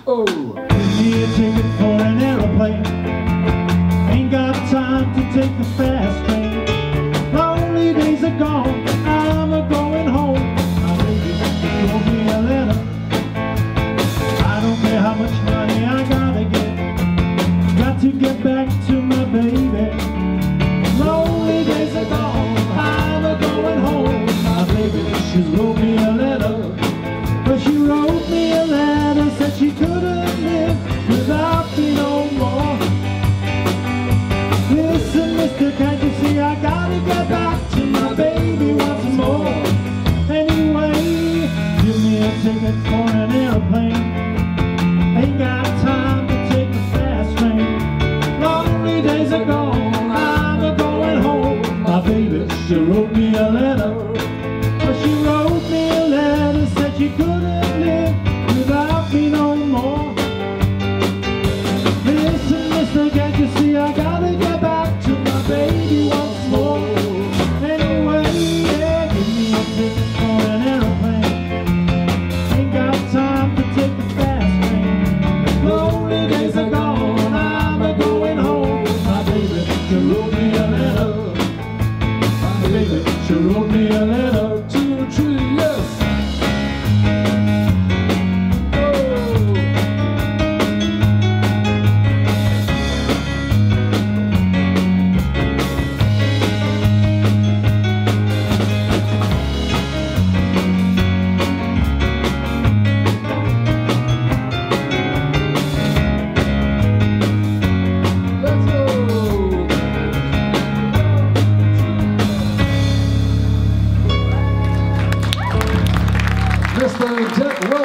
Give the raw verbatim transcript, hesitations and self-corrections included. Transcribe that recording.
Oh, give me a ticket for an aeroplane. Ain't got time to take the fast train. Lonely days are gone, I'm a going home. My baby wrote me a letter. I don't care how much money I gotta get. Got to get back to my baby. Lonely days are gone, I'm a going home. My baby, she wrote me a letter. But she wrote me a letter, said she couldn't live without me no more. Listen, mister, can't you see I gotta get back to my baby once more? Anyway, give me a ticket for an airplane. Ain't got time to take the fast train. Lonely days are gone, I'm a going home. My baby, she wrote me a letter. But she wrote me a letter, said she couldn't live without me no more. Listen, mister, can't you see I gotta get back to my baby once more? Anyway, yeah, give me a ticket for an aeroplane. Ain't got time to take the fast train. Lonely days are gone, I'm a going home. My baby, she wrote me a letter. My baby, she wrote me a letter. Mister Jet